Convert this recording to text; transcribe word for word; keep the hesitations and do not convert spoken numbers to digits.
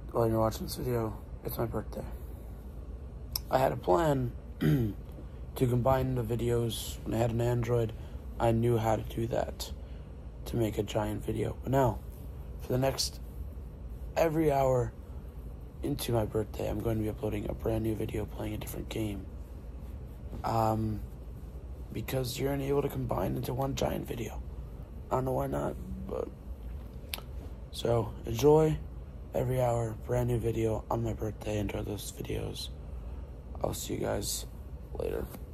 while you're watching this video, it's my birthday. I had a plan to combine the videos. When I had an Android, I knew how to do that, to make a giant video. But now, for the next, every hour into my birthday, I'm going to be uploading a brand new video playing a different game. Um, because you're unable to combine into one giant video. I don't know why not, but... So, enjoy every hour, brand new video on my birthday. Enjoy those videos. I'll see you guys later.